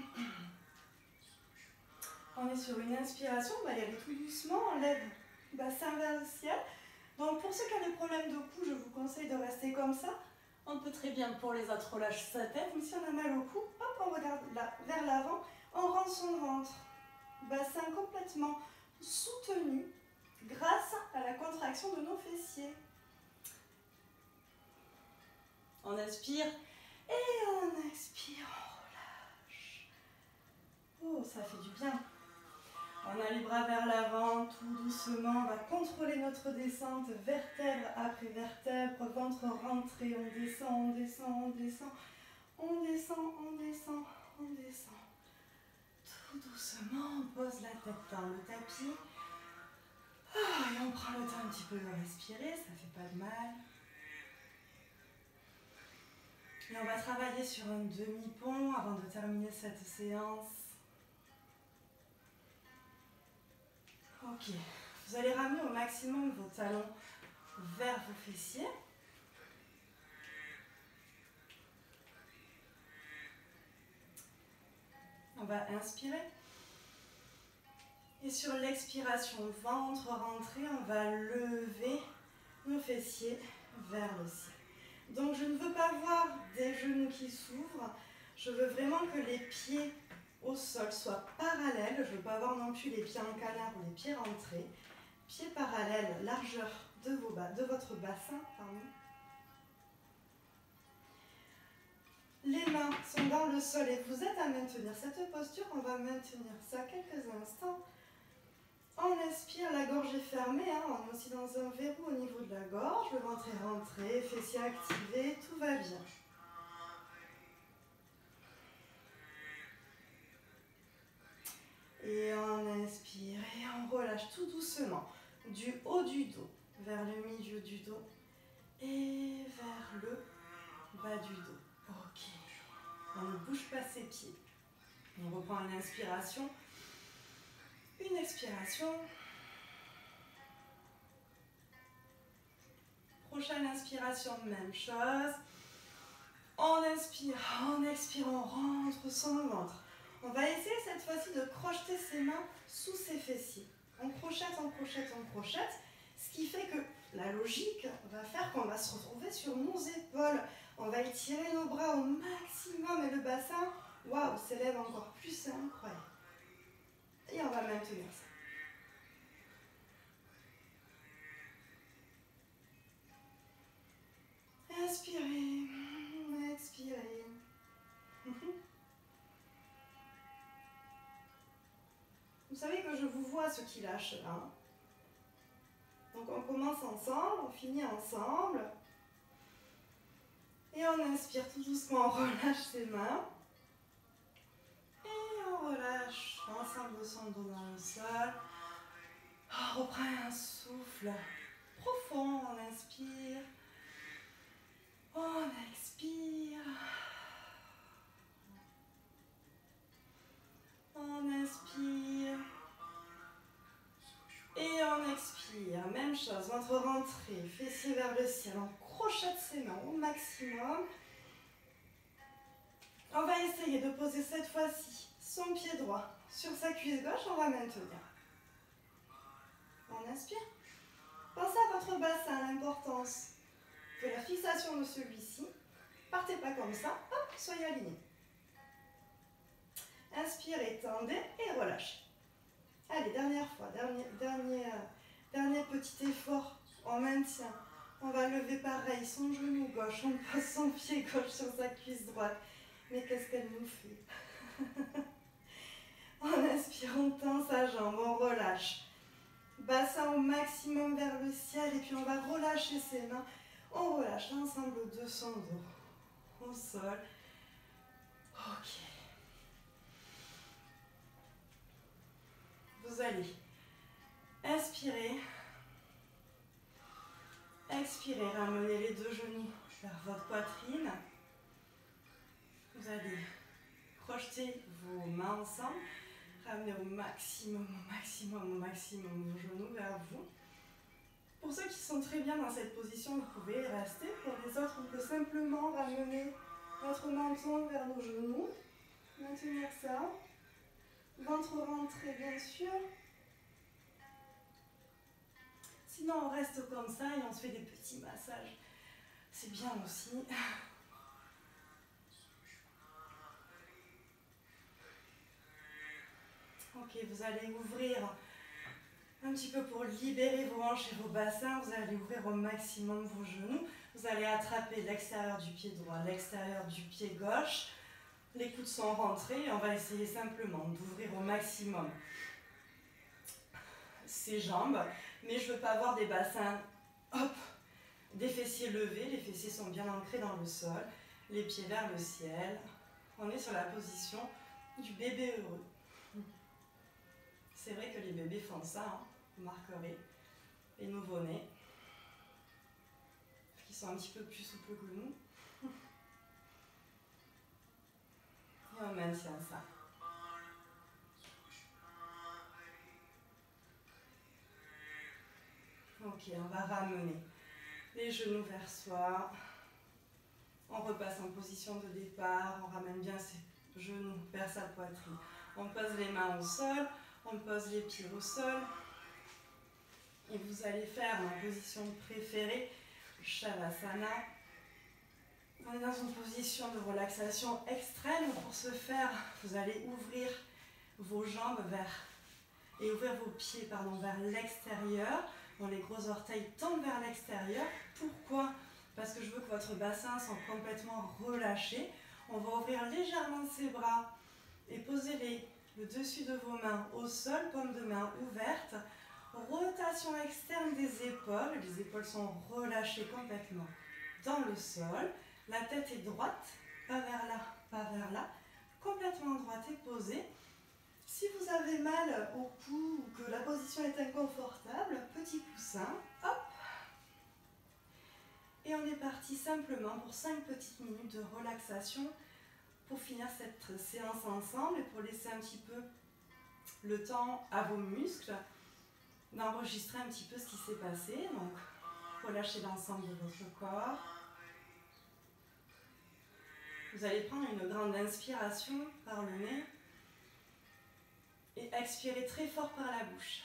On est sur une inspiration, on va y aller tout doucement, on lève le bassin vers le ciel. Donc pour ceux qui ont des problèmes de cou, je vous conseille de rester comme ça. On peut très bien, pour les autres, relâcher sa tête, mais si on a mal au cou, hop, on regarde là, vers l'avant, on rend son ventre. Bassin complètement soutenu grâce à la contraction de nos fessiers. On inspire et on expire, on relâche. Oh, ça fait du bien. On a les bras vers l'avant, tout doucement, on va contrôler notre descente, vertèbre après vertèbre, ventre rentré, on descend, on descend, on descend, on descend, on descend, on descend. Tout doucement, on pose la tête dans le tapis. Ah, et on prend le temps un petit peu de respirer, ça fait pas de mal. Et on va travailler sur un demi-pont avant de terminer cette séance. Ok, vous allez ramener au maximum vos talons vers vos fessiers. On va inspirer. Et sur l'expiration, ventre rentré, on va lever nos fessiers vers le ciel. Donc je ne veux pas voir des genoux qui s'ouvrent, je veux vraiment que les pieds au sol soient parallèles, je ne veux pas voir non plus les pieds en canard ou les pieds rentrés. Pieds parallèles, largeur de, vos bas, de votre bassin. Pardon. Les mains sont dans le sol et vous êtes à maintenir cette posture, on va maintenir ça quelques instants. On inspire, la gorge est fermée, hein, on est aussi dans un verrou au niveau de la gorge, le ventre est rentré, fessiers activés, tout va bien. Et on inspire et on relâche tout doucement, du haut du dos vers le milieu du dos et vers le bas du dos. Ok, on ne bouge pas ses pieds. On reprend une inspiration, une expiration. Prochaine inspiration, même chose. On inspire, on expire, on rentre son ventre. On va essayer cette fois-ci de crocheter ses mains sous ses fessiers. On crochette, on crochette, on crochette. Ce qui fait que la logique va faire qu'on va se retrouver sur nos épaules. On va étirer nos bras au maximum et le bassin, waouh, s'élève encore plus, c'est incroyable. Et on va maintenir ça. Inspirez, expirez. Vous savez que je vous vois ceux qui lâchent là. Donc on commence ensemble, on finit ensemble. Et on inspire tout doucement, on relâche ses mains. Et on relâche l'ensemble de son dos dans le sol. On reprend un souffle profond, on inspire. On expire. On inspire. Et on expire. Même chose, ventre rentré, fessier vers le ciel. On crochette ses mains au maximum. On va essayer de poser cette fois-ci son pied droit sur sa cuisse gauche. On va maintenir. On inspire. Pensez à votre bassin, l'importance de la fixation de celui-ci. Partez pas comme ça. Hop, soyez alignés. Inspirez, tendez et relâchez. Allez, dernière fois, dernier, dernier, euh, dernier petit effort, on maintient. On va lever pareil, son genou gauche, on pose son pied gauche sur sa cuisse droite. Mais qu'est-ce qu'elle nous fait? On inspire, on tend sa jambe, on relâche. Bassin au maximum vers le ciel et puis on va relâcher ses mains. On relâche l'ensemble de son dos au sol. Ok. Vous allez inspirer, expirez, ramenez les deux genoux vers votre poitrine. Vous allez crocheter vos mains ensemble, ramenez au maximum, au maximum, au maximum vos genoux vers vous. Pour ceux qui sont très bien dans cette position, vous pouvez rester. Pour les autres, on peut simplement ramener notre menton vers nos genoux. Maintenir ça. Ventre rentré, bien sûr. Sinon, on reste comme ça et on se fait des petits massages. C'est bien aussi. Ok, vous allez ouvrir un petit peu pour libérer vos hanches et vos bassins. Vous allez ouvrir au maximum vos genoux. Vous allez attraper l'extérieur du pied droit, l'extérieur du pied gauche. Les coudes sont rentrés et on va essayer simplement d'ouvrir au maximum ses jambes. Mais je ne veux pas avoir des bassins, hop, des fessiers levés. Les fessiers sont bien ancrés dans le sol. Les pieds vers le ciel. On est sur la position du bébé heureux. C'est vrai que les bébés font ça, hein, vous marquerez. Les nouveau-nés, qui sont un petit peu plus souples que nous. Et on maintient ça. Ok, on va ramener les genoux vers soi. On repasse en position de départ. On ramène bien ses genoux vers sa poitrine. On pose les mains au sol. On pose les pieds au sol. Et vous allez faire ma position préférée, Shavasana. On est dans une position de relaxation extrême. Pour ce faire, vous allez ouvrir vos jambes vers et ouvrir vos pieds pardon, vers l'extérieur. Bon, les gros orteils tombent vers l'extérieur. Pourquoi? Parce que je veux que votre bassin soit complètement relâché. On va ouvrir légèrement ses bras et poser les, le dessus de vos mains au sol, paume de main ouverte. Rotation externe des épaules. Les épaules sont relâchées complètement dans le sol. La tête est droite, pas vers là, pas vers là. Complètement droite et posée. Si vous avez mal au cou ou que la position est inconfortable, petit coussin, hop. Et on est parti simplement pour cinq petites minutes de relaxation pour finir cette séance ensemble et pour laisser un petit peu le temps à vos muscles d'enregistrer un petit peu ce qui s'est passé. Donc, relâchez l'ensemble de votre corps. Vous allez prendre une grande inspiration par le nez et expirer très fort par la bouche.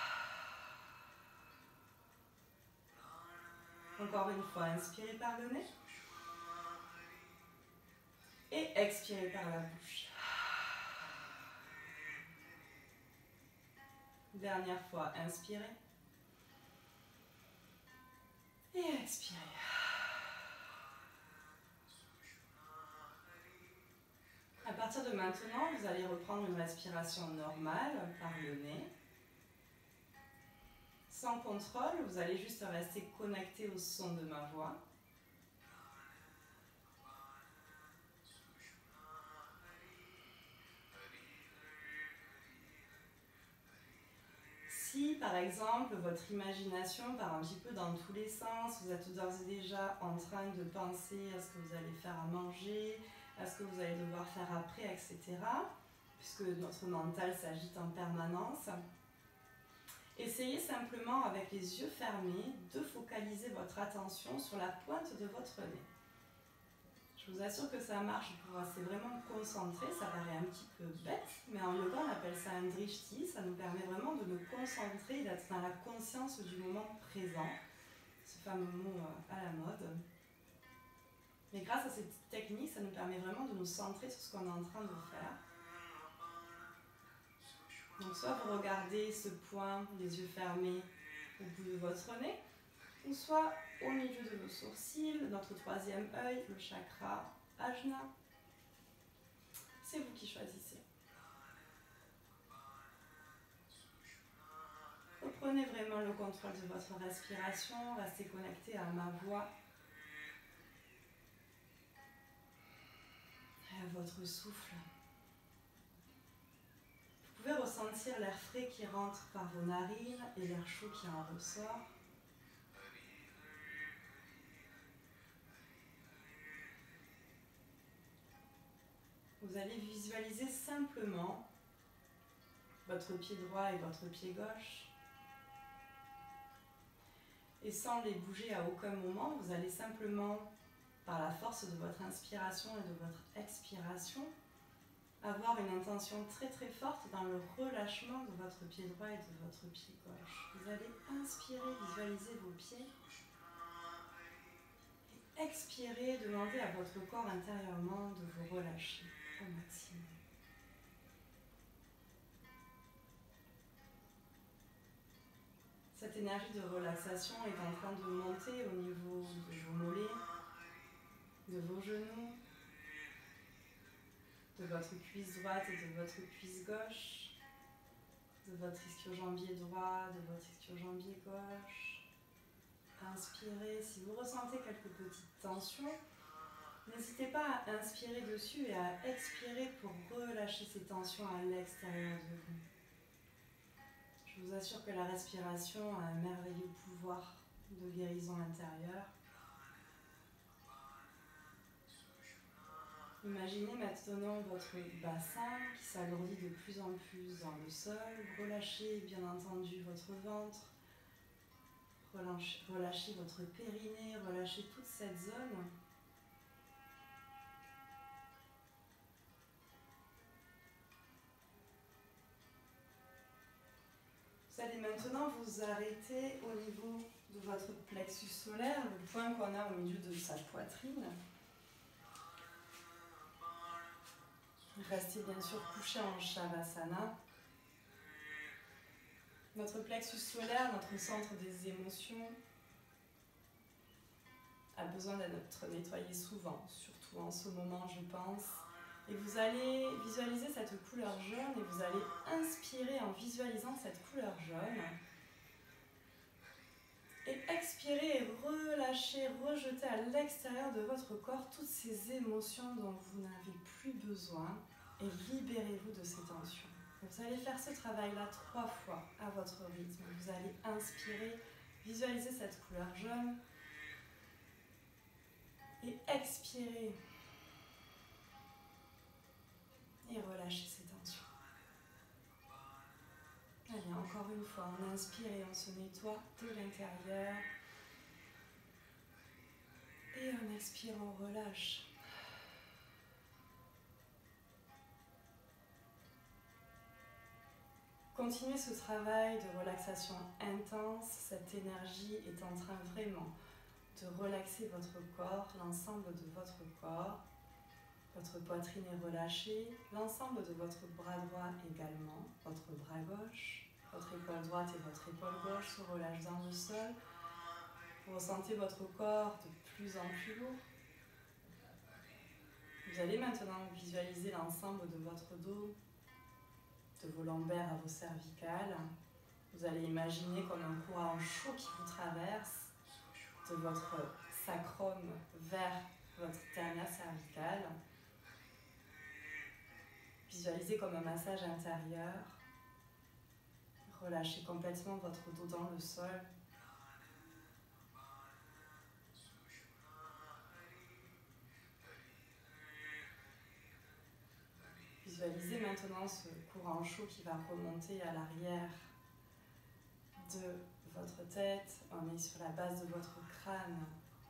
Encore une fois, inspirez par le nez et expirez par la bouche. Dernière fois, inspirez et expirez. À partir de maintenant, vous allez reprendre une respiration normale par le nez. Sans contrôle, vous allez juste rester connecté au son de ma voix. Si, par exemple, votre imagination part un petit peu dans tous les sens, vous êtes d'ores et déjà en train de penser à ce que vous allez faire à manger, à ce que vous allez devoir faire après, et cetera, puisque notre mental s'agite en permanence. Essayez simplement, avec les yeux fermés, de focaliser votre attention sur la pointe de votre nez. Je vous assure que ça marche pour rester vraiment concentré. Ça paraît un petit peu bête, mais en yoga, on appelle ça un drishti. Ça nous permet vraiment de nous concentrer, d'être dans la conscience du moment présent. Ce fameux mot à la mode. Mais grâce à cette technique, ça nous permet vraiment de nous centrer sur ce qu'on est en train de faire. Donc soit vous regardez ce point, les yeux fermés, au bout de votre nez, ou soit au milieu de vos sourcils, notre troisième œil, le chakra Ajna. C'est vous qui choisissez. Reprenez vraiment le contrôle de votre respiration, restez connecté à ma voix et à votre souffle. Vous pouvez ressentir l'air frais qui rentre par vos narines et l'air chaud qui en ressort. Vous allez visualiser simplement votre pied droit et votre pied gauche. Et sans les bouger à aucun moment, vous allez simplement, par la force de votre inspiration et de votre expiration, avoir une intention très très forte dans le relâchement de votre pied droit et de votre pied gauche. Vous allez inspirer, visualiser vos pieds. Et expirer, demander à votre corps intérieurement de vous relâcher au maximum. Cette énergie de relaxation est en train de monter au niveau de vos mollets, de vos genoux, de votre cuisse droite et de votre cuisse gauche, de votre ischio-jambier droit, de votre ischio-jambier gauche. Inspirez. Si vous ressentez quelques petites tensions, n'hésitez pas à inspirer dessus et à expirer pour relâcher ces tensions à l'extérieur de vous. Je vous assure que la respiration a un merveilleux pouvoir de guérison intérieure. Imaginez maintenant votre bassin qui s'alourdit de plus en plus dans le sol. Relâchez bien entendu votre ventre. Relâchez, relâchez votre périnée, relâchez toute cette zone. Vous allez maintenant vous arrêter au niveau de votre plexus solaire, le point qu'on a au milieu de sa poitrine. Restez bien sûr couché en Shavasana. Notre plexus solaire, notre centre des émotions, a besoin d'être nettoyé souvent, surtout en ce moment je pense. Et vous allez visualiser cette couleur jaune et vous allez inspirer en visualisant cette couleur jaune. Et expirer et relâcher, rejeter à l'extérieur de votre corps toutes ces émotions dont vous n'avez plus besoin et libérez-vous de ces tensions. Vous allez faire ce travail-là trois fois à votre rythme. Vous allez inspirer, visualiser cette couleur jaune et expirer et relâcher ces tensions. Allez, encore une fois, on inspire et on se nettoie de l'intérieur. Et on expire, on relâche. Continuez ce travail de relaxation intense. Cette énergie est en train vraiment de relaxer votre corps, l'ensemble de votre corps. Votre poitrine est relâchée, l'ensemble de votre bras droit également, votre bras gauche, votre épaule droite et votre épaule gauche se relâchent dans le sol. Vous ressentez votre corps de plus en plus lourd. Vous allez maintenant visualiser l'ensemble de votre dos, de vos lombaires à vos cervicales. Vous allez imaginer comme un courant chaud qui vous traverse de votre sacrum vers votre hernia cervicale. Visualisez comme un massage intérieur. Relâchez complètement votre dos dans le sol. Visualisez maintenant ce courant chaud qui va remonter à l'arrière de votre tête. On est sur la base de votre crâne.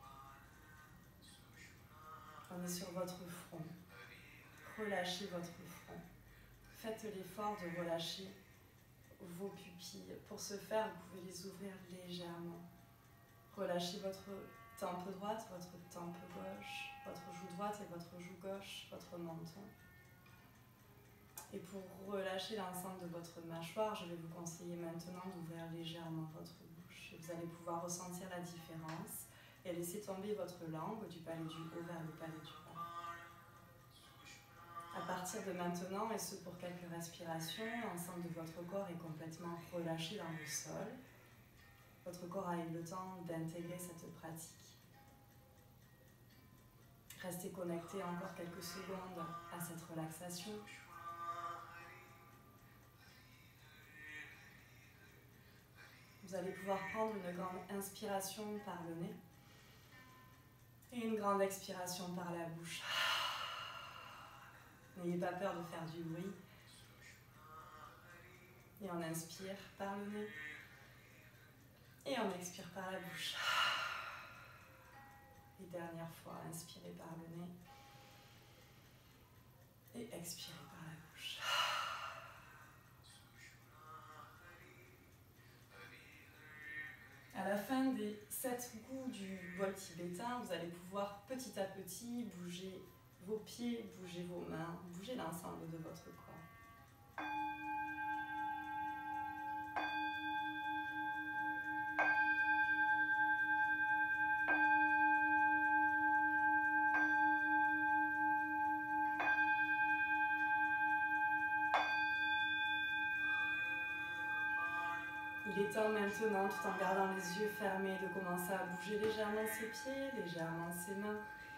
On est sur votre front. Relâchez votre front. Faites l'effort de relâcher vos pupilles. Pour ce faire, vous pouvez les ouvrir légèrement. Relâchez votre tempe droite, votre tempe gauche, votre joue droite et votre joue gauche, votre menton. Et pour relâcher l'ensemble de votre mâchoire, je vais vous conseiller maintenant d'ouvrir légèrement votre bouche. Vous allez pouvoir ressentir la différence et laisser tomber votre langue du palais du haut vers le palais du bas. À partir de maintenant, et ce pour quelques respirations, l'ensemble de votre corps est complètement relâché dans le sol. Votre corps a eu le temps d'intégrer cette pratique. Restez connecté encore quelques secondes à cette relaxation. Vous allez pouvoir prendre une grande inspiration par le nez et une grande expiration par la bouche. N'ayez pas peur de faire du bruit. Et on inspire par le nez. Et on expire par la bouche. Et dernière fois, inspirez par le nez. Et expirez par la bouche. À la fin des sept goûts du bol tibétain, vous allez pouvoir petit à petit bouger vos pieds, bouger vos mains, bouger l'ensemble de votre corps. Il est temps maintenant, tout en gardant les yeux fermés, de commencer à bouger légèrement ses pieds, légèrement ses mains.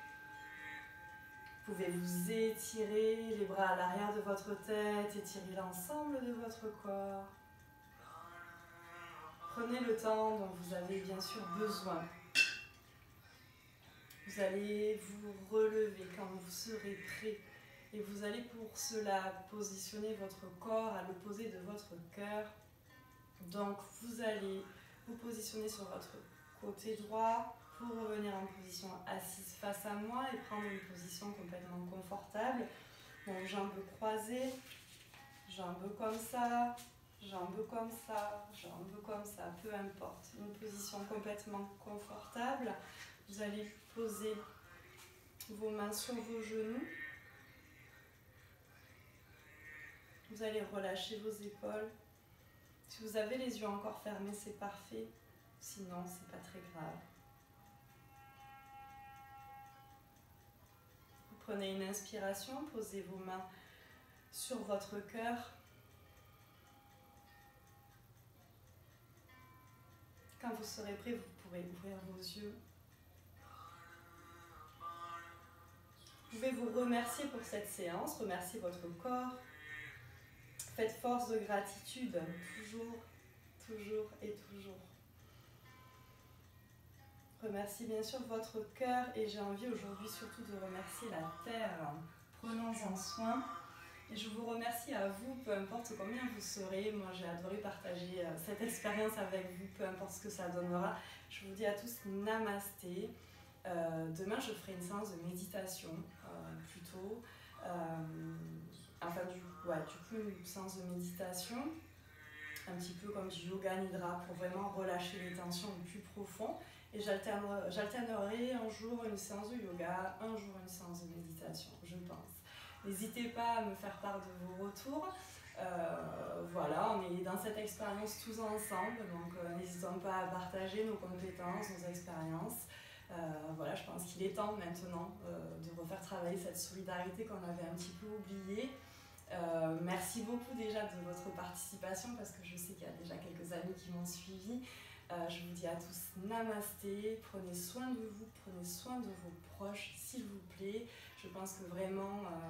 Vous pouvez vous étirer les bras à l'arrière de votre tête, étirer l'ensemble de votre corps. Prenez le temps dont vous avez bien sûr besoin. Vous allez vous relever quand vous serez prêt et vous allez pour cela positionner votre corps à l'opposé de votre cœur. Donc vous allez vous positionner sur votre côté droit pour revenir en position assise face à moi et prendre une position complètement confortable. Donc jambes croisées, jambes comme ça, jambes comme ça, jambes comme ça, peu importe. Une position complètement confortable. Vous allez poser vos mains sur vos genoux. Vous allez relâcher vos épaules. Si vous avez les yeux encore fermés, c'est parfait. Sinon, c'est pas très grave. Vous prenez une inspiration, posez vos mains sur votre cœur. Quand vous serez prêt, vous pourrez ouvrir vos yeux. Vous pouvez vous remercier pour cette séance, remercier votre corps. Faites force de gratitude, toujours, toujours et toujours. Remerciez bien sûr votre cœur et j'ai envie aujourd'hui surtout de remercier la terre. Prenons-en soin. Et je vous remercie à vous, peu importe combien vous serez. Moi, j'ai adoré partager cette expérience avec vous, peu importe ce que ça donnera. Je vous dis à tous namasté. Euh, demain, je ferai une séance de méditation, euh, plutôt. Euh, enfin, du, ouais, du coup, une séance de méditation, un petit peu comme du yoga nidra, pour vraiment relâcher les tensions au plus profond. Et j'alternerai un jour une séance de yoga, un jour une séance de méditation, je pense. N'hésitez pas à me faire part de vos retours. Euh, voilà, on est dans cette expérience tous ensemble, donc euh, n'hésitons pas à partager nos compétences, nos expériences. Euh, voilà, je pense qu'il est temps maintenant euh, de refaire travailler cette solidarité qu'on avait un petit peu oubliée. Euh, merci beaucoup déjà de votre participation parce que je sais qu'il y a déjà quelques amis qui m'ont suivi. Euh, je vous dis à tous namasté, prenez soin de vous, prenez soin de vos proches s'il vous plaît. Je pense que vraiment euh,